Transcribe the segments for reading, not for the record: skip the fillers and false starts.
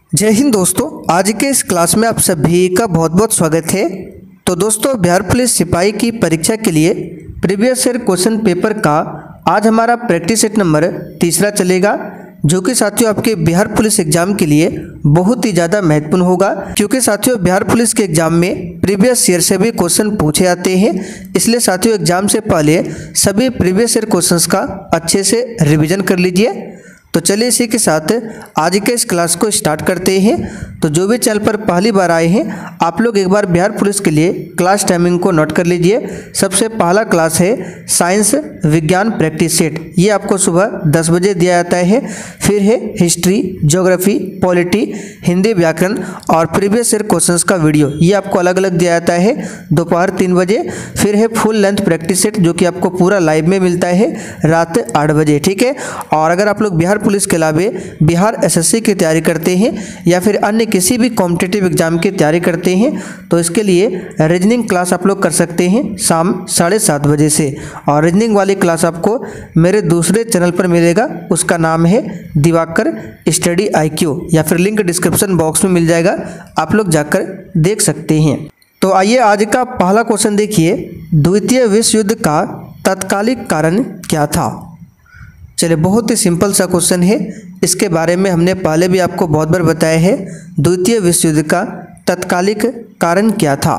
जय हिंद दोस्तों, आज के इस क्लास में आप सभी का बहुत बहुत स्वागत है। तो दोस्तों, बिहार पुलिस सिपाही की परीक्षा के लिए प्रीवियस ईयर क्वेश्चन पेपर का आज हमारा प्रैक्टिस सेट नंबर 3 चलेगा, जो कि साथियों आपके बिहार पुलिस एग्जाम के लिए बहुत ही ज़्यादा महत्वपूर्ण होगा, क्योंकि साथियों बिहार पुलिस के एग्जाम में प्रीवियस ईयर से भी क्वेश्चन पूछे जाते हैं। इसलिए साथियों एग्जाम से पहले सभी प्रीवियस ईयर क्वेश्चंस का अच्छे से रिवीजन कर लीजिए। तो चलिए इसी के साथ आज के इस क्लास को स्टार्ट करते हैं। तो जो भी चैनल पर पहली बार आए हैं, आप लोग एक बार बिहार पुलिस के लिए क्लास टाइमिंग को नोट कर लीजिए। सबसे पहला क्लास है साइंस विज्ञान प्रैक्टिस सेट, ये आपको सुबह 10 बजे दिया जाता है। फिर है हिस्ट्री, ज्योग्राफी, पॉलिटी, हिंदी व्याकरण और प्रीवियस ईयर क्वेश्चंस का वीडियो, ये आपको अलग अलग दिया जाता है दोपहर 3 बजे। फिर है फुल लेंथ प्रैक्टिस सेट, जो कि आपको पूरा लाइव में मिलता है रात 8 बजे, ठीक है। और अगर आप लोग बिहार पुलिस के अलावे बिहार एसएससी की तैयारी करते हैं या फिर अन्य किसी भी कॉम्पिटिटिव एग्जाम की तैयारी करते हैं, तो इसके लिए रीजनिंग क्लास आप लोग कर सकते हैं शाम 7:30 बजे से। और रीजनिंग वाली क्लास आपको मेरे दूसरे चैनल पर मिलेगा, उसका नाम है दिवाकर स्टडी IQ, या फिर लिंक डिस्क्रिप्शन बॉक्स में मिल जाएगा, आप लोग जाकर देख सकते हैं। तो आइए आज का पहला क्वेश्चन देखिए, द्वितीय विश्व युद्ध का तत्कालिक कारण क्या था। चलिए, बहुत ही सिंपल सा क्वेश्चन है, इसके बारे में हमने पहले भी आपको बहुत बार बताया है। द्वितीय विश्व युद्ध का तत्कालिक कारण क्या था।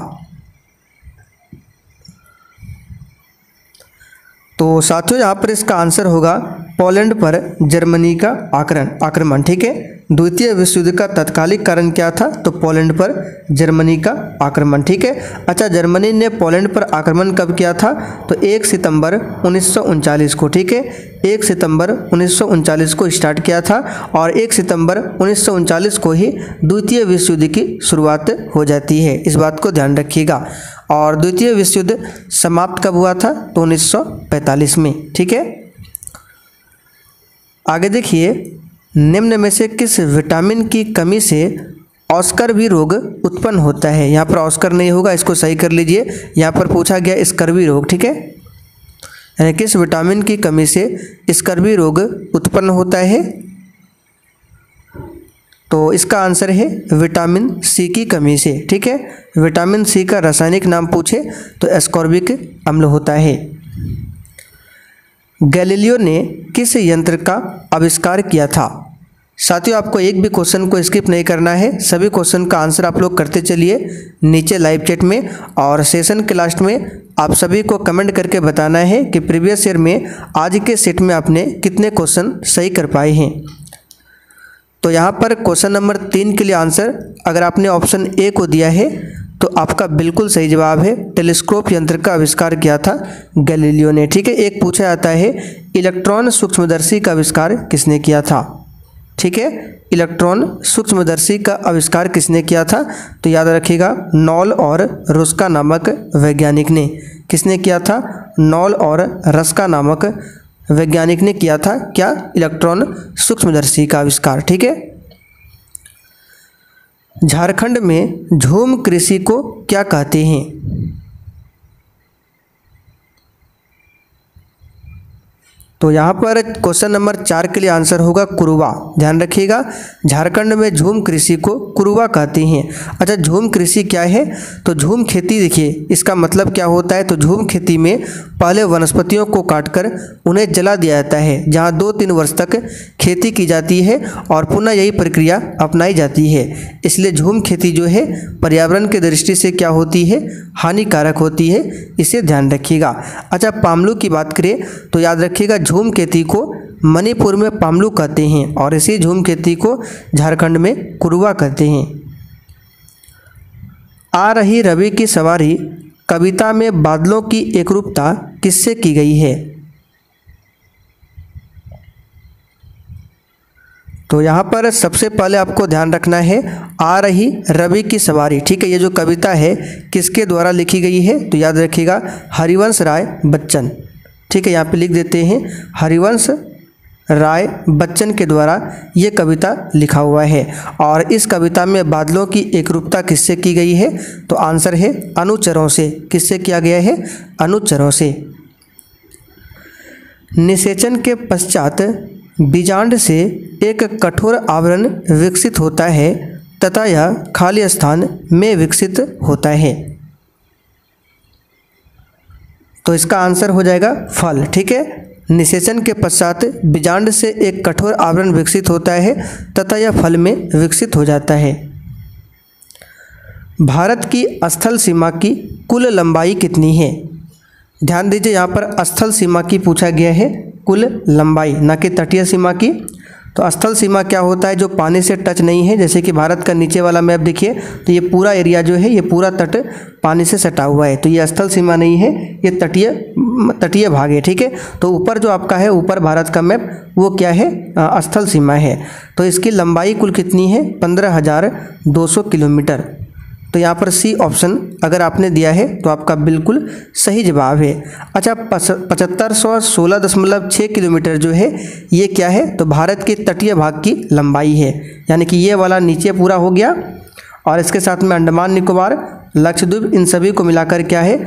तो साथियों यहाँ पर इसका आंसर होगा पोलैंड पर जर्मनी का आक्रमण, ठीक है। द्वितीय विश्व युद्ध का तत्कालिक कारण क्या था, तो पोलैंड पर जर्मनी का आक्रमण, ठीक है। अच्छा, जर्मनी ने पोलैंड पर आक्रमण कब किया था, तो 1 सितंबर 1939 को, ठीक है। 1 सितंबर 1939 को स्टार्ट किया था और 1 सितंबर 1939 को ही द्वितीय विश्व युद्ध की शुरुआत हो जाती है, इस बात को ध्यान रखिएगा। और द्वितीय विश्व युद्ध समाप्त कब हुआ था, तो 1945 में, ठीक है। आगे देखिए, निम्न में से किस विटामिन की कमी से ऑस्कर रोग उत्पन्न होता है। यहाँ पर ऑस्कर नहीं होगा, इसको सही कर लीजिए। यहाँ पर पूछा गया स्कर्वी रोग, ठीक है, यानी किस विटामिन की कमी से स्कर्वी रोग उत्पन्न होता है, तो इसका आंसर है विटामिन सी की कमी से, ठीक है। विटामिन सी का रासायनिक नाम पूछे तो एस्कॉर्बिक अम्ल होता है। गैलीलियो ने किस यंत्र का आविष्कार किया था। साथियों आपको एक भी क्वेश्चन को स्किप नहीं करना है, सभी क्वेश्चन का आंसर आप लोग करते चलिए नीचे लाइव चैट में। और सेशन के लास्ट में आप सभी को कमेंट करके बताना है कि प्रीवियस ईयर में आज के सेट में आपने कितने क्वेश्चन सही कर पाए हैं। तो यहाँ पर क्वेश्चन नंबर 3 के लिए आंसर अगर आपने ऑप्शन ए को दिया है तो आपका बिल्कुल सही जवाब है, टेलीस्कोप यंत्र का आविष्कार किया था गैलीलियो ने, ठीक है। एक पूछा जाता है इलेक्ट्रॉन सूक्ष्मदर्शी का आविष्कार किसने किया था, ठीक है। इलेक्ट्रॉन सूक्ष्मदर्शी का आविष्कार किसने किया था, तो याद रखिएगा नॉल और रुस्का नामक वैज्ञानिक ने। किसने किया था, नॉल और रस्का नामक वैज्ञानिक ने किया था क्या, इलेक्ट्रॉन सूक्ष्मदर्शी का आविष्कार, ठीक है। झारखंड में झूम कृषि को क्या कहते हैं। तो यहाँ पर क्वेश्चन नंबर 4 के लिए आंसर होगा कुरुवा, ध्यान रखिएगा। झारखंड में झूम कृषि को कुरुवा कहते हैं। अच्छा, झूम कृषि क्या है, तो झूम खेती, देखिए इसका मतलब क्या होता है, तो झूम खेती में पहले वनस्पतियों को काटकर उन्हें जला दिया जाता है, जहाँ 2-3 वर्ष तक खेती की जाती है और पुनः यही प्रक्रिया अपनाई जाती है। इसलिए झूम खेती जो है पर्यावरण की दृष्टि से क्या होती है, हानिकारक होती है, इसे ध्यान रखिएगा। अच्छा, पामलू की बात करें तो याद रखिएगा झूम खेती को मणिपुर में पामलू कहते हैं और इसी झूम खेती को झारखंड में कुरुवा कहते हैं। आ रही रवि की सवारी कविता में बादलों की एकरूपता किससे की गई है। तो यहाँ पर सबसे पहले आपको ध्यान रखना है आ रही रवि की सवारी, ठीक है। ये जो कविता है किसके द्वारा लिखी गई है, तो याद रखिएगा हरिवंश राय बच्चन, ठीक है। यहाँ पे लिख देते हैं हरिवंश राय बच्चन के द्वारा ये कविता लिखा हुआ है। और इस कविता में बादलों की एकरूपता किससे की गई है, तो आंसर है अनुचरों से। किससे किया गया है, अनुचरों से। निषेचन के पश्चात बीजांड से एक कठोर आवरण विकसित होता है तथा यह खाली स्थान में विकसित होता है। तो इसका आंसर हो जाएगा फल। ठीक है, निषेचन के पश्चात बीजांड से एक कठोर आवरण विकसित होता है तथा यह फल में विकसित हो जाता है। भारत की स्थल सीमा की कुल लंबाई कितनी है? ध्यान दीजिए, यहाँ पर स्थल सीमा की पूछा गया है, कुल लंबाई, ना कि तटीय सीमा की। तो स्थल सीमा क्या होता है? जो पानी से टच नहीं है। जैसे कि भारत का नीचे वाला मैप देखिए, तो ये पूरा एरिया जो है, ये पूरा तट पानी से सटा हुआ है, तो ये स्थल सीमा नहीं है, ये तटीय भाग है। ठीक है, तो ऊपर जो आपका है, ऊपर भारत का मैप, वो क्या है? स्थल सीमा है। तो इसकी लंबाई कुल कितनी है? 15,200 किलोमीटर। तो यहाँ पर सी ऑप्शन अगर आपने दिया है तो आपका बिल्कुल सही जवाब है। अच्छा, 7516.6 किलोमीटर जो है, ये क्या है? तो भारत के तटीय भाग की लंबाई है, यानी कि ये वाला नीचे पूरा हो गया, और इसके साथ में अंडमान निकोबार, लक्षद्वीप, इन सभी को मिलाकर क्या है?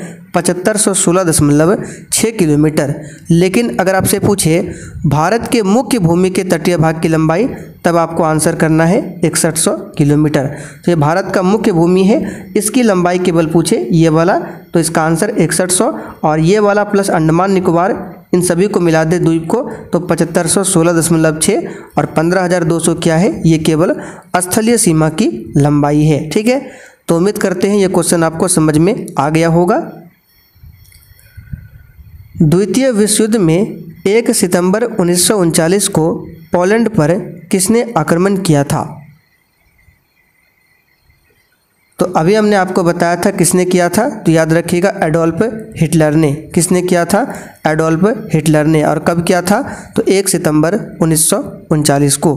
7516.6 किलोमीटर। लेकिन अगर आपसे पूछे भारत के मुख्य भूमि के तटीय भाग की लंबाई, तब आपको आंसर करना है 6100 किलोमीटर। तो ये भारत का मुख्य भूमि है, इसकी लंबाई केवल पूछे ये वाला, तो इसका आंसर 6100, और ये वाला प्लस अंडमान निकोबार, इन सभी को मिला दे द्वीप को, तो 7516.6 और 15,200 क्या है? ये केवल स्थलीय सीमा की लंबाई है। ठीक है, तो उम्मीद करते हैं ये क्वेश्चन आपको समझ में आ गया होगा। द्वितीय विश्व युद्ध में 1 सितंबर 1939 को पोलैंड पर किसने आक्रमण किया था? तो अभी हमने आपको बताया था किसने किया था, तो याद रखिएगा, एडोल्फ हिटलर ने। किसने किया था? एडोल्फ हिटलर ने। और कब किया था? तो 1 सितंबर 1939 को।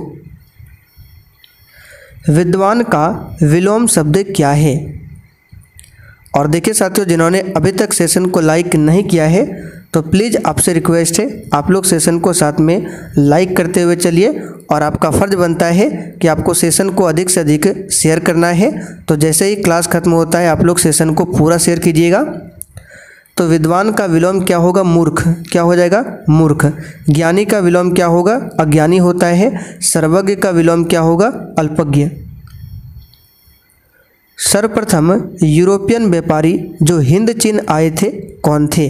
विद्वान का विलोम शब्द क्या है? और देखिए साथियों, जिन्होंने अभी तक सेशन को लाइक नहीं किया है, तो प्लीज़ आपसे रिक्वेस्ट है, आप लोग सेशन को साथ में लाइक करते हुए चलिए, और आपका फ़र्ज बनता है कि आपको सेशन को अधिक से अधिक शेयर करना है। तो जैसे ही क्लास खत्म होता है, आप लोग सेशन को पूरा शेयर कीजिएगा। तो विद्वान का विलोम क्या होगा? मूर्ख। क्या हो जाएगा? मूर्ख। ज्ञानी का विलोम क्या होगा? अज्ञानी होता है। सर्वज्ञ का विलोम क्या होगा? अल्पज्ञ। सर्वप्रथम यूरोपियन व्यापारी जो हिंद चीन आए थे, कौन थे?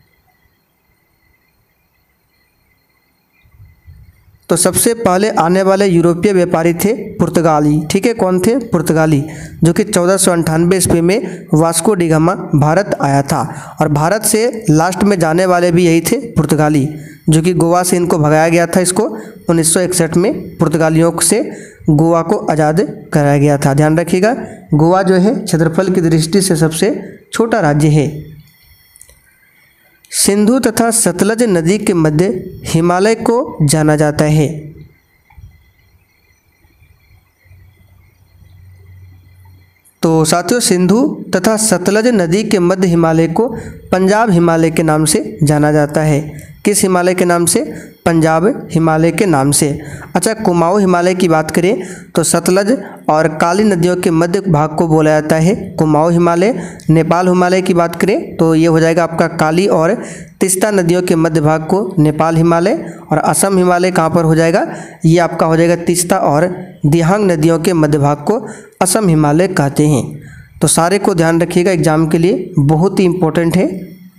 तो सबसे पहले आने वाले यूरोपीय व्यापारी थे पुर्तगाली। ठीक है, कौन थे? पुर्तगाली, जो कि 1498 ईस्वी में वास्को डी गामा भारत आया था। और भारत से लास्ट में जाने वाले भी यही थे, पुर्तगाली, जो कि गोवा से इनको भगाया गया था। इसको 1961 में पुर्तगालियों से गोवा को आज़ाद कराया गया था। ध्यान रखिएगा, गोवा जो है क्षेत्रफल की दृष्टि से सबसे छोटा राज्य है। सिंधु तथा सतलज नदी के मध्य हिमालय को जाना जाता है। तो साथियों, सिंधु तथा सतलज नदी के मध्य हिमालय को पंजाब हिमालय के नाम से जाना जाता है। किस हिमालय के नाम से? पंजाब हिमालय के नाम से। अच्छा, कुमाऊं हिमालय की बात करें तो सतलज और काली नदियों के मध्य भाग को बोला जाता है कुमाऊं हिमालय। नेपाल हिमालय की बात करें तो ये हो जाएगा आपका काली और तीस्ता नदियों के मध्य भाग को नेपाल हिमालय। और असम हिमालय कहाँ पर हो जाएगा? ये आपका हो जाएगा तीस्ता और दिहांग नदियों के मध्य भाग को असम हिमालय कहते हैं। तो सारे को ध्यान रखिएगा, एग्जाम के लिए बहुत ही इम्पोर्टेंट है।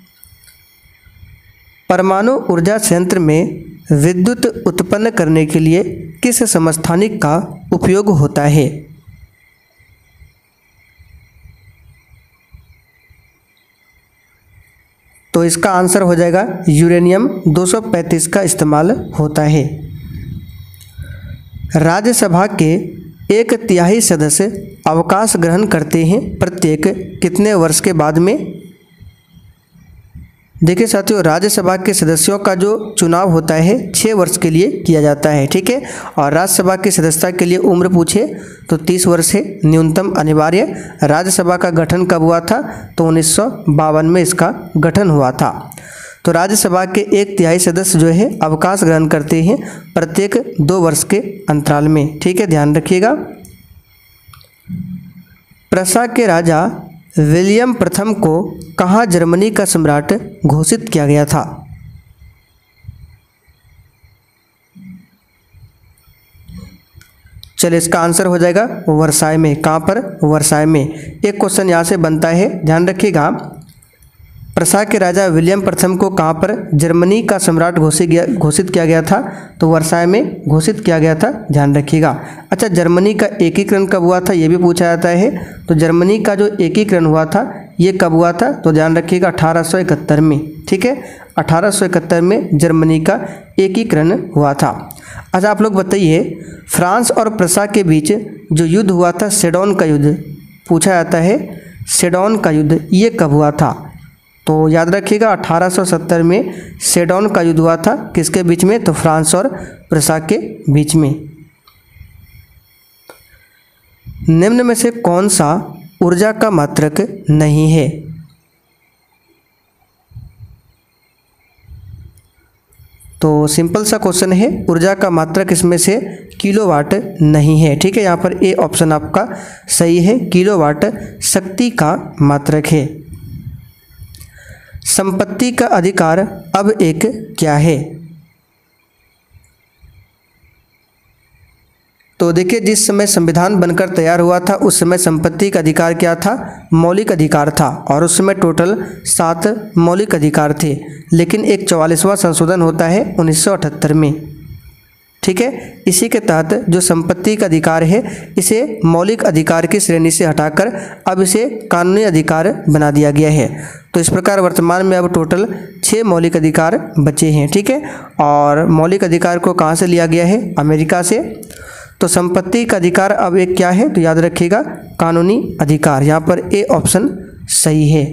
परमाणु ऊर्जा संयंत्र में विद्युत उत्पन्न करने के लिए किस समस्थानिक का उपयोग होता है? तो इसका आंसर हो जाएगा यूरेनियम 235 का इस्तेमाल होता है। राज्यसभा के 1/3 सदस्य अवकाश ग्रहण करते हैं प्रत्येक कितने वर्ष के बाद में? देखिए साथियों, राज्यसभा के सदस्यों का जो चुनाव होता है 6 वर्ष के लिए किया जाता है। ठीक है, और राज्यसभा की सदस्यता के लिए उम्र पूछे तो 30 वर्ष है न्यूनतम अनिवार्य। राज्यसभा का गठन कब हुआ था? तो 1952 में इसका गठन हुआ था। तो राज्यसभा के 1/3 सदस्य जो है अवकाश ग्रहण करते हैं प्रत्येक 2 वर्ष के अंतराल में। ठीक है, ध्यान रखिएगा। प्रशा के राजा विलियम प्रथम को कहाँ जर्मनी का सम्राट घोषित किया गया था? चलिए इसका आंसर हो जाएगा वर्साय में। कहाँ पर? वर्साय में। एक क्वेश्चन यहाँ से बनता है, ध्यान रखिएगा। प्रसा के राजा विलियम प्रथम को कहाँ पर जर्मनी का सम्राट घोषित किया गया था? तो वर्साय में घोषित किया गया था, ध्यान रखिएगा। अच्छा, जर्मनी का एकीकरण कब हुआ था, ये भी पूछा जाता है। तो जर्मनी का जो एकीकरण हुआ था ये कब हुआ था? तो ध्यान रखिएगा 1871 में। ठीक है, 1871 में जर्मनी का एकीकरण हुआ था। अच्छा, आप लोग बताइए, फ्रांस और प्रसा के बीच जो युद्ध हुआ था, सेडोन का युद्ध पूछा जाता है। सेडोन का युद्ध ये कब हुआ था? तो याद रखिएगा 1870 में सेडोन का युद्ध हुआ था। किसके बीच में? तो फ्रांस और प्रसा के बीच में। निम्न में से कौन सा ऊर्जा का मात्रक नहीं है? तो सिंपल सा क्वेश्चन है, ऊर्जा का मात्रक इसमें से किलोवाट नहीं है। ठीक है, यहाँ पर ए ऑप्शन आपका सही है, किलोवाट शक्ति का मात्रक है। संपत्ति का अधिकार अब एक क्या है? तो देखिए, जिस समय संविधान बनकर तैयार हुआ था उस समय संपत्ति का अधिकार क्या था? मौलिक अधिकार था, और उस समय टोटल 7 मौलिक अधिकार थे। लेकिन एक 44वां संशोधन होता है 1978 में। ठीक है, इसी के तहत जो संपत्ति का अधिकार है इसे मौलिक अधिकार की श्रेणी से हटाकर अब इसे कानूनी अधिकार बना दिया गया है। तो इस प्रकार वर्तमान में अब टोटल 6 मौलिक अधिकार बचे हैं। ठीक है, और मौलिक अधिकार को कहाँ से लिया गया है? अमेरिका से। तो संपत्ति का अधिकार अब एक क्या है? तो याद रखिएगा कानूनी अधिकार। यहाँ पर ए ऑप्शन सही है।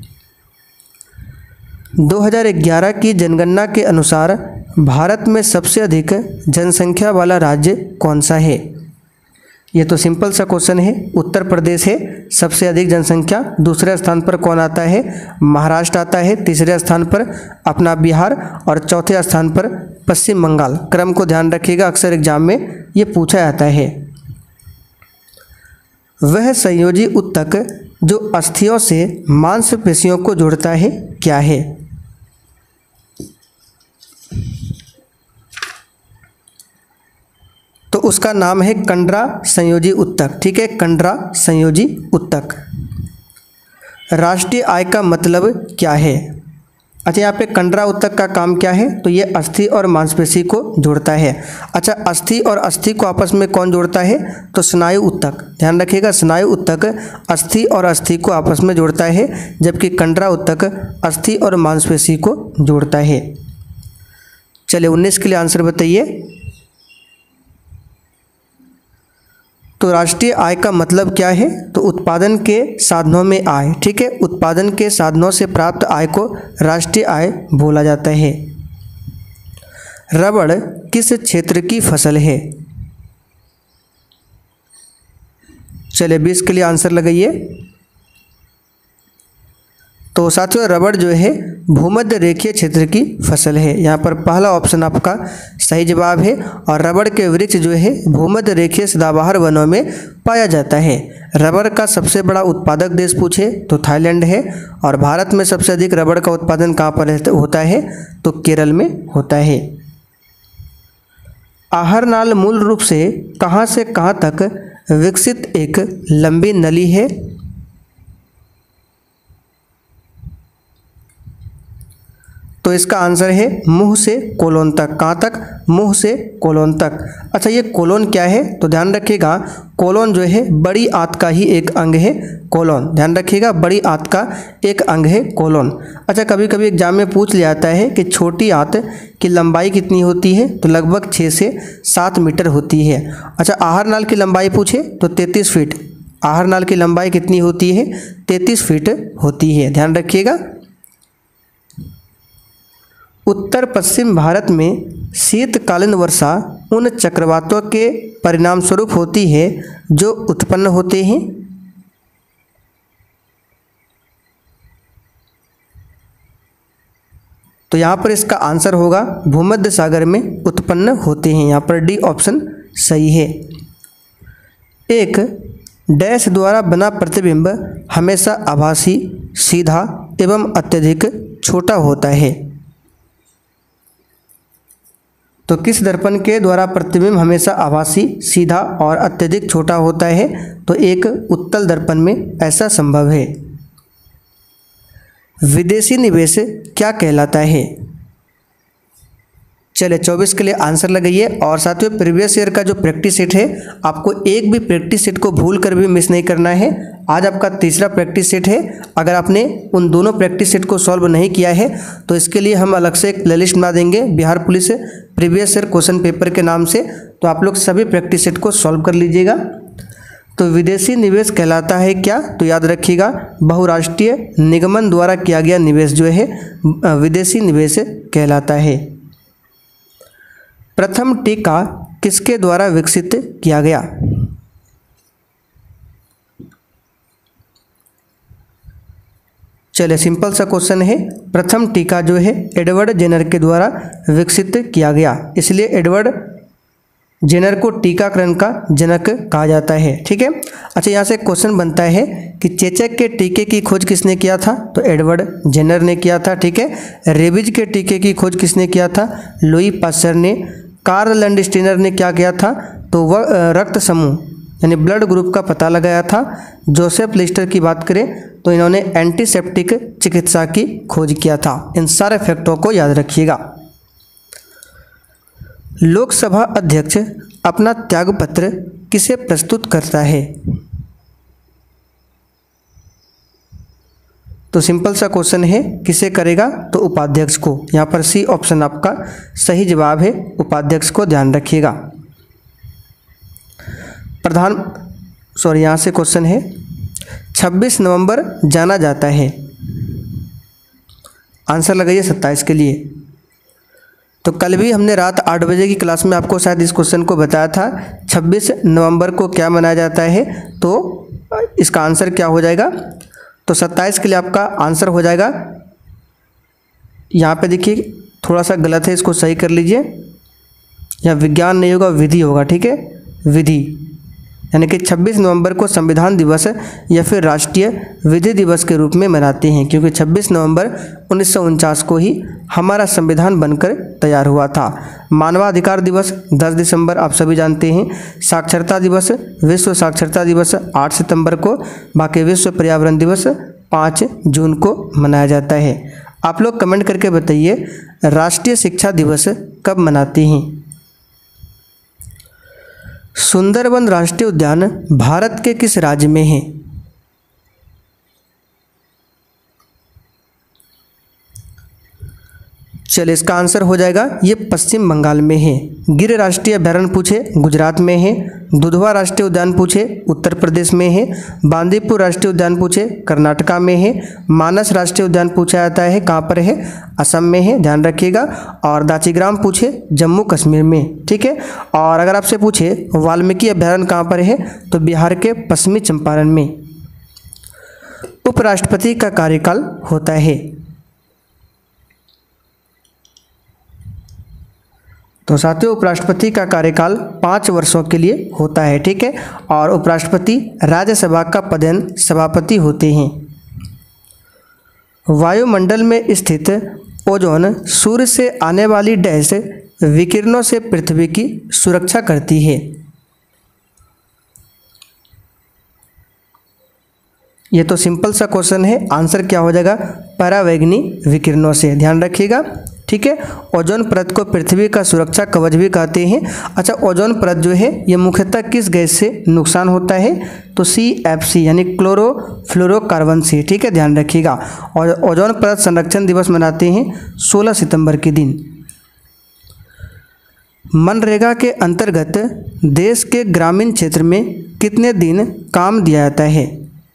2011 की जनगणना के अनुसार भारत में सबसे अधिक जनसंख्या वाला राज्य कौन सा है? ये तो सिंपल सा क्वेश्चन है, उत्तर प्रदेश है सबसे अधिक जनसंख्या। दूसरे स्थान पर कौन आता है? महाराष्ट्र आता है। तीसरे स्थान पर अपना बिहार, और चौथे स्थान पर पश्चिम बंगाल। क्रम को ध्यान रखिएगा, अक्सर एग्जाम में ये पूछा जाता है। वह संयोजी ऊतक जो अस्थियों से मांसपेशियों को जोड़ता है क्या है? तो उसका नाम है कंडरा संयोजी ऊतक। ठीक है, कंडरा संयोजी ऊतक। राष्ट्रीय आय का मतलब क्या है? अच्छा, यहाँ पे कंडरा ऊतक का काम क्या है? तो ये अस्थि और मांसपेशी को जोड़ता है। अच्छा, अस्थि और अस्थि को आपस में कौन जोड़ता है? तो स्नायु ऊतक। ध्यान रखिएगा, स्नायु ऊतक अस्थि और अस्थि को आपस में जोड़ता है, जबकि कंडरा ऊतक अस्थि और मांसपेशी को जोड़ता है। चलिए 19 के लिए आंसर बताइए। तो राष्ट्रीय आय का मतलब क्या है? तो उत्पादन के साधनों में आय। ठीक है, उत्पादन के साधनों से प्राप्त आय को राष्ट्रीय आय बोला जाता है। रबड़ किस क्षेत्र की फसल है? चलिए 20 के लिए आंसर लगाइए। तो साथियों, रबड़ जो है भूमध्य रेखीय क्षेत्र की फसल है। यहाँ पर पहला ऑप्शन आपका सही जवाब है। और रबड़ के वृक्ष जो है भूमध्य रेखीय सदाबहार वनों में पाया जाता है। रबड़ का सबसे बड़ा उत्पादक देश पूछे तो थाईलैंड है। और भारत में सबसे अधिक रबड़ का उत्पादन कहाँ पर होता है? तो केरल में होता है। आहरनाल मूल रूप से कहाँ तक विकसित एक लंबी नली है? तो इसका आंसर है मुंह से कोलोन तक। कहाँ तक? मुंह से कोलोन तक। अच्छा, ये कोलोन क्या है? तो ध्यान रखिएगा, कोलोन जो है बड़ी आंत का ही एक अंग है। कोलोन, ध्यान रखिएगा, बड़ी आंत का एक अंग है कोलोन। अच्छा, कभी कभी एग्जाम में पूछ लिया जाता है कि छोटी आंत की लंबाई कितनी होती है? तो लगभग 6 से 7 मीटर होती है। अच्छा, आहरनाल की लंबाई पूछे तो 33 फीट। आहरनाल की लंबाई कितनी होती है? 33 फीट होती है, ध्यान रखिएगा। उत्तर पश्चिम भारत में शीतकालीन वर्षा उन चक्रवातों के परिणाम स्वरूप होती है जो उत्पन्न होते हैं। तो यहाँ पर इसका आंसर होगा भूमध्य सागर में उत्पन्न होते हैं। यहाँ पर डी ऑप्शन सही है। एक डैश द्वारा बना प्रतिबिंब हमेशा आभासी, सीधा एवं अत्यधिक छोटा होता है। तो किस दर्पण के द्वारा प्रतिबिंब हमेशा आभासी, सीधा और अत्यधिक छोटा होता है? तो एक उत्तल दर्पण में ऐसा संभव है। विदेशी निवेश क्या कहलाता है? चलिए 24 के लिए आंसर लगाइए। और साथियों प्रीवियस ईयर का जो प्रैक्टिस सेट है, आपको एक भी प्रैक्टिस सेट को भूल कर भी मिस नहीं करना है। आज आपका तीसरा प्रैक्टिस सेट है। अगर आपने उन दोनों प्रैक्टिस सेट को सॉल्व नहीं किया है तो इसके लिए हम अलग से एक प्लेलिस्ट बना देंगे Bihar police previous year question paper के नाम से। तो आप लोग सभी प्रैक्टिस सेट को सॉल्व कर लीजिएगा। तो विदेशी निवेश कहलाता है क्या? तो याद रखिएगा, बहुराष्ट्रीय निगमन द्वारा किया गया निवेश जो है विदेशी निवेश कहलाता है। प्रथम टीका किसके द्वारा विकसित किया गया? चलिए सिंपल सा क्वेश्चन है। प्रथम टीका जो है एडवर्ड जेनर के द्वारा विकसित किया गया, इसलिए एडवर्ड जेनर को टीकाकरण का जनक कहा जाता है। ठीक है। अच्छा, यहाँ से क्वेश्चन बनता है कि चेचक के टीके की खोज किसने किया था? तो एडवर्ड जेनर ने किया था। ठीक है। रेबीज के टीके की खोज किसने किया था? लुई पास्चर ने। कार्ल लैंडस्टीनर ने क्या किया था? तो वह रक्त समूह यानी ब्लड ग्रुप का पता लगाया था। जोसेफ लिस्टर की बात करें तो इन्होंने एंटीसेप्टिक चिकित्सा की खोज किया था। इन सारे फैक्टों को याद रखिएगा। लोकसभा अध्यक्ष अपना त्यागपत्र किसे प्रस्तुत करता है? तो सिंपल सा क्वेश्चन है, किसे करेगा? तो उपाध्यक्ष को। यहाँ पर सी ऑप्शन आपका सही जवाब है, उपाध्यक्ष को ध्यान रखिएगा। यहाँ से क्वेश्चन है 26 नवंबर जाना जाता है। आंसर लगाइए 27 के लिए। तो कल भी हमने रात 8 बजे की क्लास में आपको शायद इस क्वेश्चन को बताया था 26 नवंबर को क्या मनाया जाता है। तो इसका आंसर क्या हो जाएगा? तो 27 के लिए आपका आंसर हो जाएगा, यहाँ पे देखिए थोड़ा सा गलत है, इसको सही कर लीजिए। यहाँ विज्ञान नहीं होगा, विधि होगा। ठीक है, विधि, यानी कि 26 नवंबर को संविधान दिवस या फिर राष्ट्रीय विधि दिवस के रूप में मनाते हैं, क्योंकि 26 नवंबर 1949 को ही हमारा संविधान बनकर तैयार हुआ था। मानवाधिकार दिवस 10 दिसंबर आप सभी जानते हैं। साक्षरता दिवस, विश्व साक्षरता दिवस 8 सितंबर को, बाकी विश्व पर्यावरण दिवस 5 जून को मनाया जाता है। आप लोग कमेंट करके बताइए राष्ट्रीय शिक्षा दिवस कब मनाते हैं? सुंदरबन राष्ट्रीय उद्यान भारत के किस राज्य में है? चलिए इसका आंसर हो जाएगा, ये पश्चिम बंगाल में है। गिर राष्ट्रीय अभयारण्य पूछे गुजरात में है। दुधवा राष्ट्रीय उद्यान पूछे उत्तर प्रदेश में है। बांदीपुर राष्ट्रीय उद्यान पूछे कर्नाटका में है। मानस राष्ट्रीय उद्यान पूछा जाता है कहाँ पर है? असम में है, ध्यान रखिएगा। और दाचीग्राम पूछे जम्मू कश्मीर में। ठीक है। और अगर आपसे पूछे वाल्मीकि अभयारण्य कहाँ पर है? तो बिहार के पश्चिमी चंपारण में। उपराष्ट्रपति का कार्यकाल होता है? तो साथियों उपराष्ट्रपति का कार्यकाल 5 वर्षों के लिए होता है। ठीक है। और उपराष्ट्रपति राज्यसभा का पदेन सभापति होते हैं। वायुमंडल में स्थित ओजोन सूर्य से आने वाली डैश विकिरणों से पृथ्वी की सुरक्षा करती है। ये तो सिंपल सा क्वेश्चन है, आंसर क्या हो जाएगा? परावैंगनी विकिरणों से, ध्यान रखिएगा। ठीक है। ओजोन परत को पृथ्वी का सुरक्षा कवच भी कहते हैं। अच्छा, ओजोन परत जो है ये मुख्यतः किस गैस से नुकसान होता है? तो CFC यानी क्लोरोफ्लोरोकार्बन से। ठीक है, ध्यान रखिएगा। और ओजोन परत संरक्षण दिवस मनाते हैं 16 सितंबर के दिन। मनरेगा के अंतर्गत देश के ग्रामीण क्षेत्र में कितने दिन काम दिया जाता है?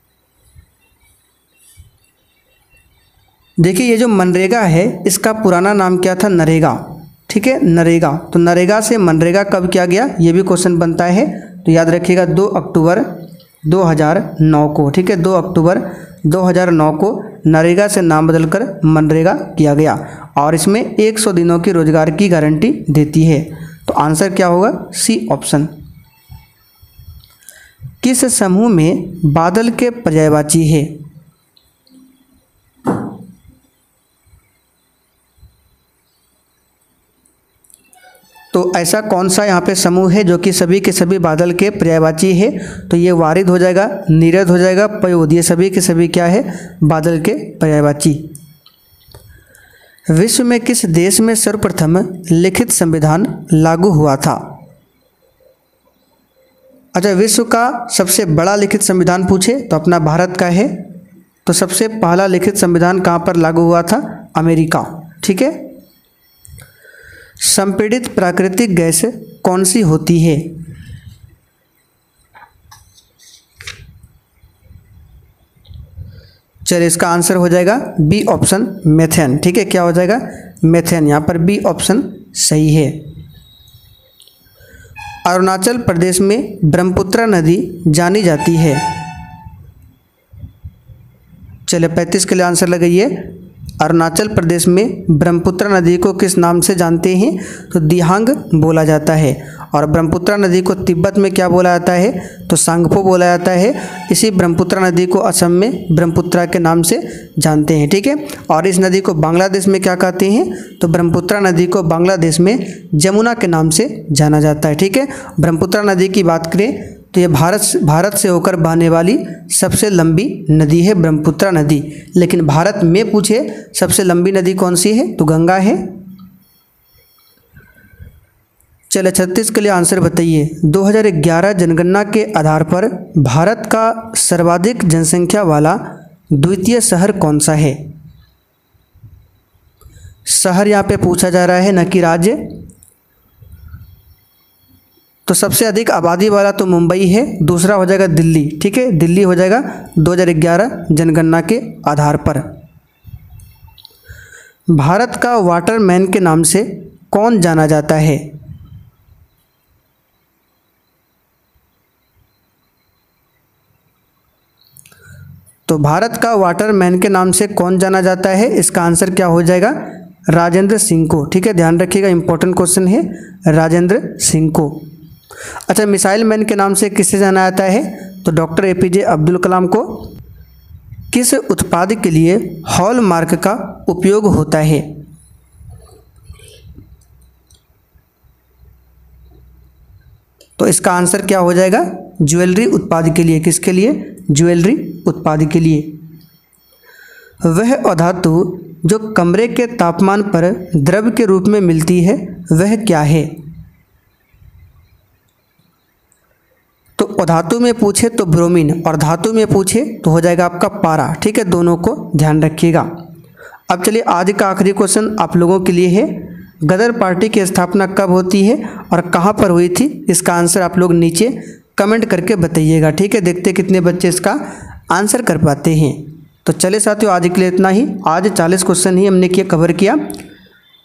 देखिए ये जो मनरेगा है इसका पुराना नाम क्या था? नरेगा। ठीक है, नरेगा। तो नरेगा से मनरेगा कब किया गया, ये भी क्वेश्चन बनता है। तो याद रखिएगा 2 अक्टूबर 2009 को। ठीक है, 2 अक्टूबर 2009 को नरेगा से नाम बदलकर मनरेगा किया गया। और इसमें 100 दिनों की रोजगार की गारंटी देती है। तो आंसर क्या होगा? C option. किस समूह में बादल के पर्यायवाची है? तो ऐसा कौन सा यहाँ पे समूह है जो कि सभी के सभी बादल के पर्यायवाची है? तो ये वारिद हो जाएगा, नीरद हो जाएगा, पयोद, ये सभी के सभी क्या है? बादल के पर्यायवाची। विश्व में किस देश में सर्वप्रथम लिखित संविधान लागू हुआ था? अच्छा, विश्व का सबसे बड़ा लिखित संविधान पूछे तो अपना भारत का है। तो सबसे पहला लिखित संविधान कहाँ पर लागू हुआ था? अमेरिका। ठीक है। संपीड़ित प्राकृतिक गैस कौन सी होती है? चलिए इसका आंसर हो जाएगा बी ऑप्शन, मेथेन। ठीक है, क्या हो जाएगा? मेथेन। यहाँ पर बी ऑप्शन सही है। अरुणाचल प्रदेश में ब्रह्मपुत्र नदी जानी जाती है। चलिए 35 के लिए आंसर लगाइए। अरुणाचल प्रदेश में ब्रह्मपुत्र नदी को किस नाम से जानते हैं? तो दिहांग बोला जाता है। और ब्रह्मपुत्र नदी को तिब्बत में क्या बोला जाता है? तो सांगपो बोला जाता है। इसी ब्रह्मपुत्र नदी को असम में ब्रह्मपुत्रा के नाम से जानते हैं। ठीक है। और इस नदी को बांग्लादेश में क्या कहते हैं? तो ब्रह्मपुत्र नदी को बांग्लादेश में जमुना के नाम से जाना जाता है। ठीक है। ब्रह्मपुत्र नदी की बात करें तो ये भारत से होकर बहने वाली सबसे लंबी नदी है ब्रह्मपुत्र नदी। लेकिन भारत में पूछे सबसे लंबी नदी कौन सी है? तो गंगा है। चले 36 के लिए आंसर बताइए। 2011 जनगणना के आधार पर भारत का सर्वाधिक जनसंख्या वाला द्वितीय शहर कौन सा है? शहर यहाँ पे पूछा जा रहा है, न कि राज्य। तो सबसे अधिक आबादी वाला तो मुंबई है, दूसरा हो जाएगा दिल्ली। ठीक है, दिल्ली हो जाएगा 2011 जनगणना के आधार पर। भारत का वाटरमैन के नाम से कौन जाना जाता है? तो भारत का वाटरमैन के नाम से कौन जाना जाता है? इसका आंसर क्या हो जाएगा? राजेंद्र सिंह को। ठीक है, ध्यान रखिएगा, इंपॉर्टेंट क्वेश्चन है, राजेंद्र सिंह को। अच्छा, मिसाइल मैन के नाम से किसे जाना जाता है? तो डॉक्टर APJ अब्दुल कलाम को। किस उत्पाद के लिए हॉलमार्क का उपयोग होता है? तो इसका आंसर क्या हो जाएगा? ज्वेलरी उत्पाद के लिए। किसके लिए? ज्वेलरी उत्पाद के लिए। वह अधातु जो कमरे के तापमान पर द्रव के रूप में मिलती है वह क्या है? तो अधातु में पूछे तो ब्रोमीन, और धातु में पूछे तो हो जाएगा आपका पारा। ठीक है, दोनों को ध्यान रखिएगा। अब चलिए आज का आखिरी क्वेश्चन आप लोगों के लिए है। गदर पार्टी की स्थापना कब होती है और कहाँ पर हुई थी? इसका आंसर आप लोग नीचे कमेंट करके बताइएगा। ठीक है, देखते कितने बच्चे इसका आंसर कर पाते हैं। तो चले साथियों, आज के लिए इतना ही। आज 40 क्वेश्चन ही हमने कवर किया।